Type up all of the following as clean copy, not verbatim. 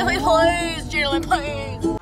Please, Jadelyn, please.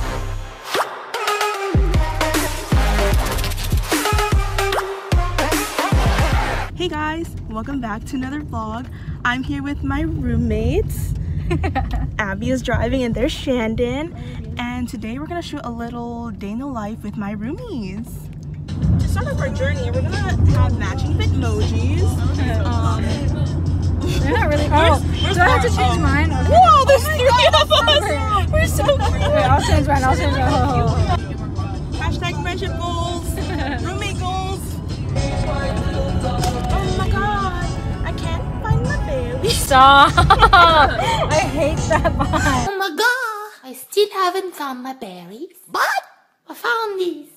Hey guys, welcome back to another vlog. I'm here with my roommates. Abby is driving and there's Shandon. And today we're gonna shoot a little day in the life with my roomies. To start off our journey, we're gonna have matching Bitmojis. They're not really. Oh, do I have to change mine? Okay. Whoa, there's three of us! We're so cute! Wait, I'll change mine. Hashtag friendship goals, roommate goals. Oh my god, I can't find my baby. Stop! I hate that vibe. Oh my god, I still haven't found my berries, but I found these.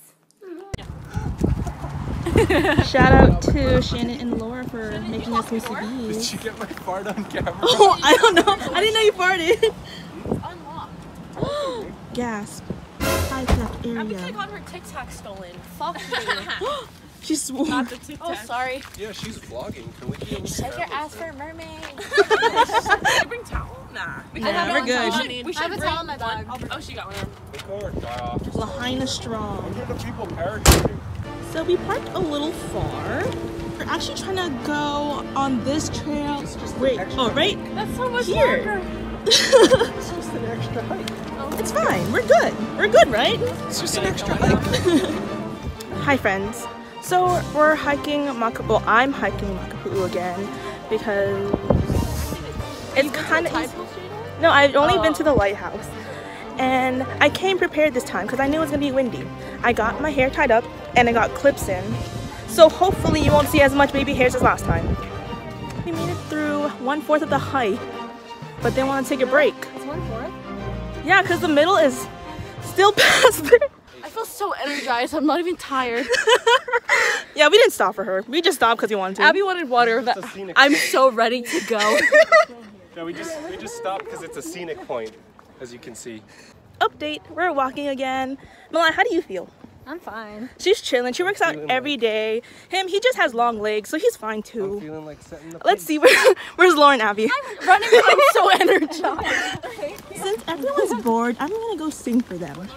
Shout out to Shannon and Laura for making us miss these. Did you get my fart on camera? Oh, I don't know. I didn't know you farted. It's unlocked. Gasp. High theft area. I'm gonna got her TikTok stolen. Fuck you. She swore. Not the TikTok. Oh, sorry. Yeah, she's vlogging. Can we be able to Shake your ass for a mermaid. Can you bring towel? Nah. Nah, we're good. We should have a towel in my bag. Oh, she got one. or die off? Lahaina strong. Look at the people parachuting. So we parked a little far. We're actually trying to go on this trail. Wait, oh, right? That's so much Here. longer. It's just an extra hike. It's fine. We're good. We're good, right? It's just an extra hike. Hi, friends. So we're hiking Makapu'u. Well, I'm hiking Makapu'u again because it's kind of easy. No, I've only been to the lighthouse. And I came prepared this time because I knew it was going to be windy. I got my hair tied up and I got clips in. So hopefully you won't see as much baby hairs as last time. We made it through 1/4 of the hike, but they want to take a break. It's 1/4? Yeah, because the middle is still past there. I feel so energized. I'm not even tired. Yeah, we didn't stop for her. We just stopped because we wanted to. Abby wanted water, but I'm so ready to go. No, we just stopped because it's a scenic point, as you can see. Update, we're walking again. Milan, how do you feel? I'm fine. She's chilling. She works out every day. He just has long legs, so he's fine I'm too. feeling like setting the Let's see, where's Lauren Abby? I'm running, but I'm so energized. Since everyone's bored, I'm gonna go sing for them.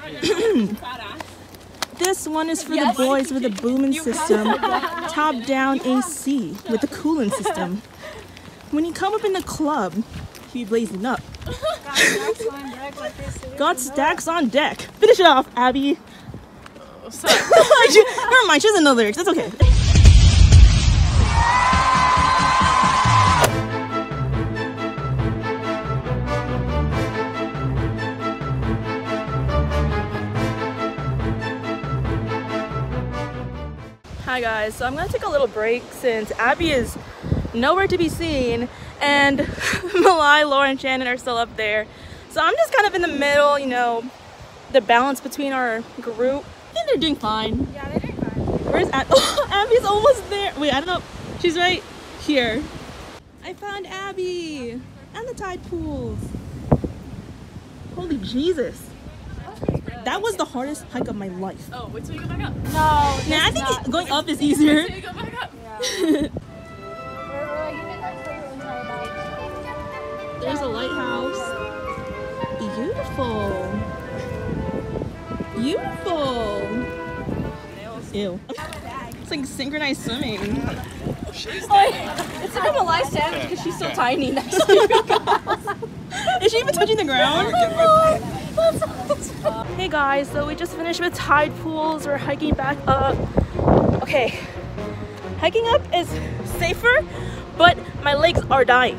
This one is for the boys with a booming system, top-down AC with a cooling system. When you come up in the club, you be blazing up. Got stacks on deck. Finish it off, Abby. Oh, sorry. Never mind, she doesn't know the lyrics. It's okay. Hi guys, so I'm gonna take a little break since Abby is nowhere to be seen and Malai, Laura, and Shannon are still up there. So I'm just kind of in the middle, you know, the balance between our group. I think they're doing fine. Yeah, they're doing fine. Where's Abby? Oh, Abby's almost there. Wait, I don't know. She's right here. I found Abby and the tide pools. Holy Jesus. That was the hardest hike of my life. Oh, wait till you go back up. No. Nah, I think going up is easier. Wait till you go back up. Yeah. There's a lighthouse. Beautiful. Beautiful. Ew. It's like synchronized swimming. It's like a Malai sandwich because she's so tiny next to you. Is she even touching the ground? Hey guys, so we just finished with tide pools. We're hiking back up. Okay, hiking up is safer, but my legs are dying.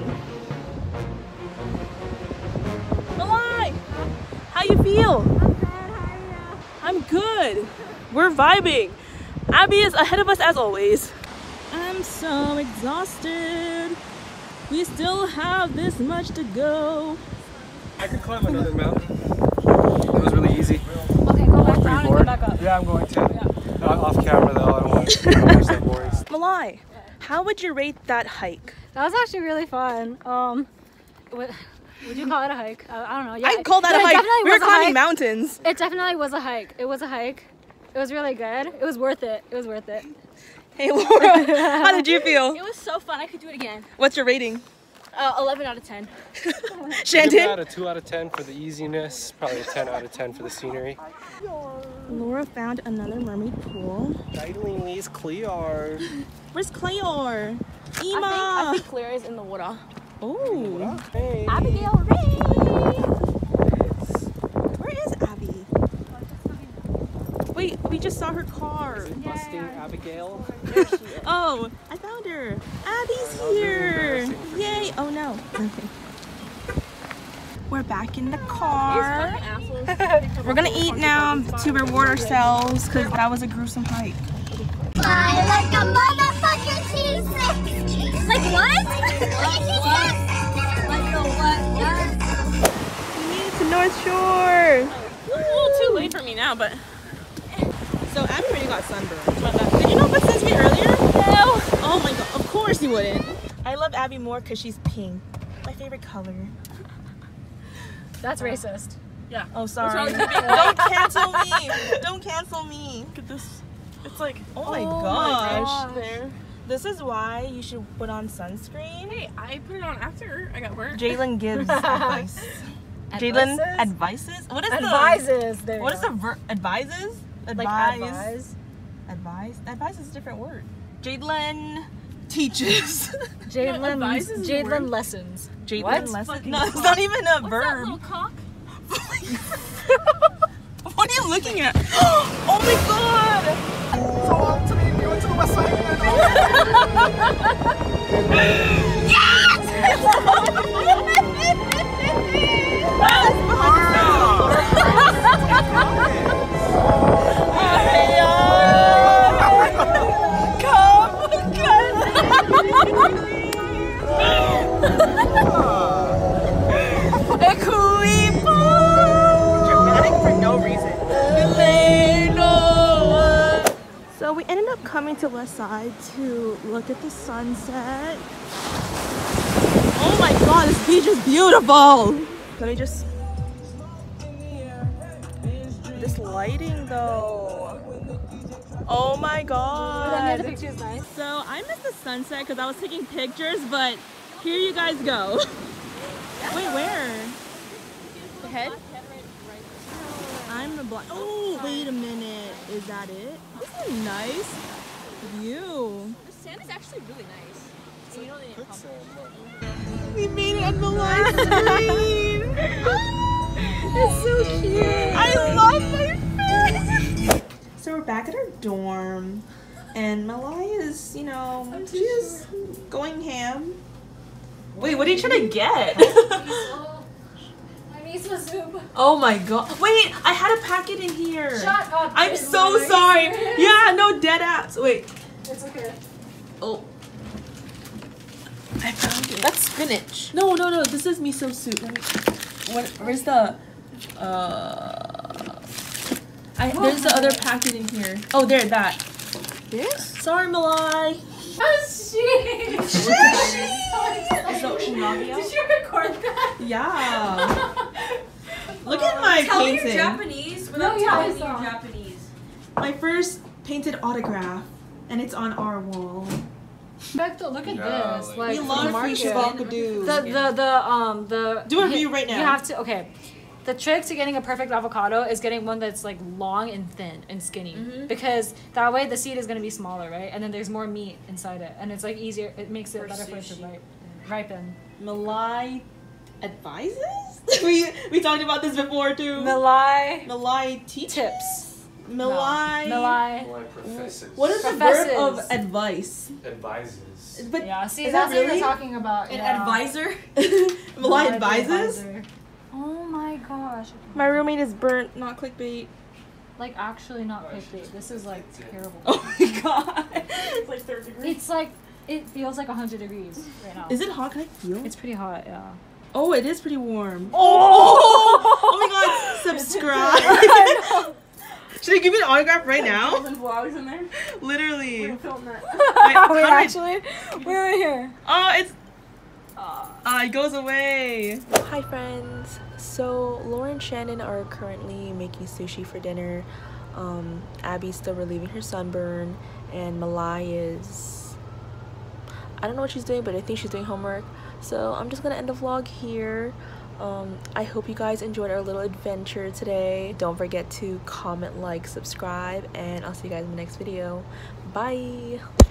Malai, how you feel? I'm good. We're vibing. Abby is ahead of us as always. I'm so exhausted. We still have this much to go. I could climb another mountain. It was really easy. Okay, go back down and come back up. Yeah, I'm going to. Yeah. Off camera though, I don't want to watch that boring. Malai, how would you rate that hike? That was actually really fun. Would you call it a hike? I don't know. Yeah, I'd call that a hike. We were climbing mountains. It definitely was a hike. It was a hike. It was really good. It was worth it. It was worth it. Hey Laura, how did you feel? It was so fun. I could do it again. What's your rating? 11 out of 10. Give that Shandon? a 2 out of 10 for the easiness, probably a 10 out of 10 for the scenery. Laura found another mermaid pool. Jadelynvlogz Clear. Where's Cleor? Ema! I think Claire is in the water. Oh. Hey. Abigail Ray! Where is Abby? Wait, we just saw her car. Busting Abigail. Oh, I found her. Abby's here. Yay. Oh no. We're back in the car. We're gonna eat now to reward ourselves because that was a gruesome hike. Fly like a motherfucking cheese. Like what? Like a what? We made it to North Shore. A little too late for me now, but So Abby already got sunburned. Did you know what sunscreen earlier? No. Oh my god, of course you wouldn't. I love Abby more because she's pink. My favorite color. That's racist. Oh, sorry. Don't cancel me. Don't cancel me. Look at this. It's like, oh my gosh. there. This is why you should put on sunscreen. Hey, I put it on after I got work. Jalen gives advice. Jalen advises? What is Advises. the... There you What is go. the verb? Advises? Like Advise. advise? Advise is a different word. Jalen teaches. Jadelyn advises is a word? Jadelyn lessons. Jalen What? lessons. No, it's not even a verb. Little cock? What are you looking at? Oh my god! Dramatic for no reason. So we ended up coming to West Side to look at the sunset. Oh my god, this beach is beautiful! Let me just... This lighting though. Oh my god. The picture is nice. So I missed the sunset because I was taking pictures, but here you guys go. Wait, where? The head? I'm the blind. Oh, wait a minute. Is that it? This is a nice view. The sand is actually really nice. So you don't need to We made it on the live stream. It's so cute. I love my face. So we're back at our dorm, and Malai is, you know, she's going ham. Wait, what are you trying to get? Miso soup. Oh my god. Wait, I had a packet in here. Shut up. I'm Jadelyn. so Are you sorry. serious? Yeah, no, dead ass. Wait. It's okay. Oh. I found it. That's spinach. No, this is miso soup. Where's the, there's the other packet in here. Oh, there, that. This? Sorry, Malai. Oh shit! Did you record that? Yeah. Look at my Tell me painting. you're Japanese No, without yeah, telling I me saw. you're Japanese. My first painted autograph, and it's on our wall. Becto, look at this. Like We the love market. fish bocadoo. The Do a review right now. You have to The trick to getting a perfect avocado is getting one that's like long and thin and skinny, because that way the seed is gonna be smaller, right? And then there's more meat inside it, and it's like easier. It makes it better for it to ripen. Malai advises? we talked about this before too. Malai teaches? Tips. Malai. Malai. What is the verb of advice? Advises. But Yeah. See, is that's that what really you're talking about. An yeah. advisor? Malai advises? advisor. Oh my gosh. My roommate is burnt, not clickbait. Like actually not clickbait. This is like terrible. Oh my god. It's like 3rd degree. It's like it feels like 100 degrees right now. Is it hot? Can I feel? It's pretty hot, yeah. Oh, it is pretty warm. Oh my god, subscribe. Should I give you an autograph right now? Jadelynvlogz in there. Literally. Film that. Wait, how do I- We're right here. Oh, it's... it goes away. Hi friends. So Laura and Shannon are currently making sushi for dinner. Abby's still relieving her sunburn, and Malai is... I don't know what she's doing, but I think she's doing homework. So I'm just gonna end the vlog here. I hope you guys enjoyed our little adventure today. Don't forget to comment, like, subscribe, and I'll see you guys in the next video. Bye.